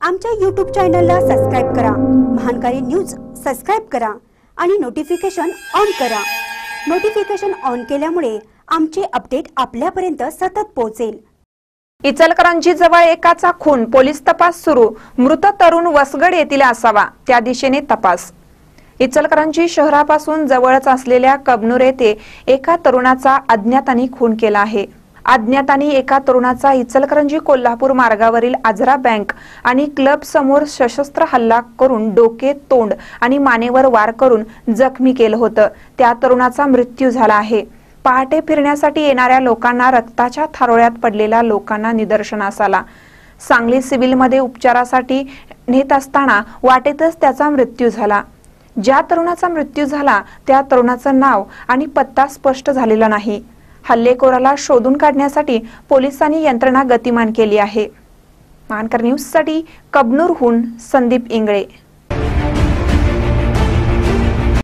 आमच्या YouTube चॅनलला subscribe करा, महानकारी न्यूज सबस्क्राइब करा आणि नोटिफिकेशन ऑन करा। नोटिफिकेशन ऑन केल्यामुळे आमचे अपडेट आपल्यापर्यंत सतत पोहोचेल। इचलकरंजी जवळ एकाचा खून, पोलीस तपास सुरू। मृत तरुण वसगड येथील असावा, त्या दिशेने तपास। इचलकरंजी शहरापासून जवळच असलेल्या कबनूर येथे एका तरुणाचा अज्ञातांनी खून केला आहे। अज्ञातांनी एका तरुणाचा इचलकरंजी कोल्हापूर मार्गावरील आजरा बँक आणि क्लब समोर सशस्त्र हल्ला करून डोके, तोंड आणि मानेवर वार करून जखमी केलं होतं। त्या तरुणाचा मृत्यू झाला आहे। पहाटे फिरण्यासाठी येणाऱ्या लोकांना, रक्ताच्या थारोळ्यात पडलेल्या लोकांना निदर्शनास आला। सांगली सिव्हिलमध्ये उपचारासाठी नेत असताना वाटेतच त्याचा मृत्यू झाला। ज्या तरुणाचा मृत्यू झाला त्या तरुणाचं नाव आणि पत्ता स्पष्ट झालेला नाही। हल्लेखोराला शोधून काढण्यासाठी पोलिसांनी यंत्रणा गतिमान केली आहे। महानकर न्यूजसाठी कबनूरहून संदीप इंगळे।